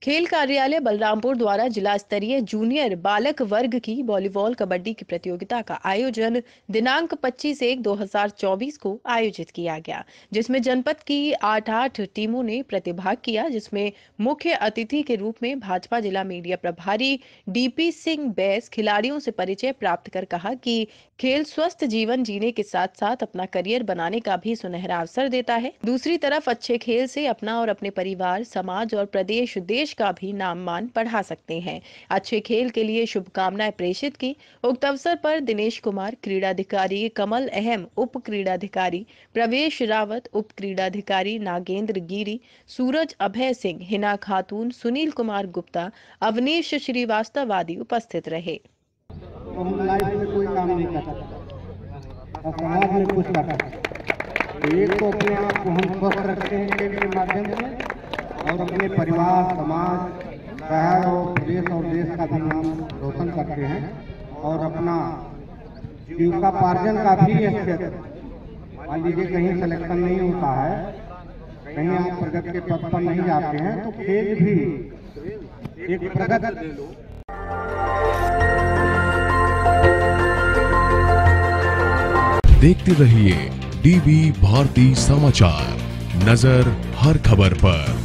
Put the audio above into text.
खेल कार्यालय बलरामपुर द्वारा जिला स्तरीय जूनियर बालक वर्ग की वॉलीबॉल कबड्डी की प्रतियोगिता का आयोजन दिनांक 25/1/2024 को आयोजित किया गया, जिसमें जनपद की 8 टीमों ने प्रतिभाग किया, जिसमें मुख्य अतिथि के रूप में भाजपा जिला मीडिया प्रभारी डीपी सिंह बैस खिलाड़ियों से परिचय प्राप्त कर कहा कि खेल स्वस्थ जीवन जीने के साथ साथ अपना करियर बनाने का भी सुनहरा अवसर देता है। दूसरी तरफ अच्छे खेल से अपना और अपने परिवार, समाज और प्रदेश देश का भी नाम मान बढ़ा सकते हैं। अच्छे खेल के लिए शुभकामनाएं प्रेषित की। उक्त अवसर पर दिनेश कुमार क्रीड़ाधिकारी, कमल अहम उप क्रीड़ाधिकारी, प्रवेश रावत उप क्रीड़ाधिकारी, नागेंद्र गिरी, सूरज अभय सिंह, हिना खातून, सुनील कुमार गुप्ता, अवनीश श्रीवास्तव आदि उपस्थित रहे। तो हम लाइफ में कोई काम नहीं कर सकते और समाज में कुछ कर सकते। एक तो अपने आप को हम स्वस्थ रखते हैं खेल के माध्यम से और अपने परिवार, समाज, शहर और प्रदेश और देश का भी नाम रोशन करते हैं और अपना जीविकोपार्जन का भी क्षेत्र, मान लीजिए कहीं सिलेक्शन नहीं होता है, कहीं आप प्रगति के पथ पर नहीं जाते हैं, तो खेल भी एक प्रगति। देखते रहिए डीबी भारती समाचार, नजर हर खबर पर।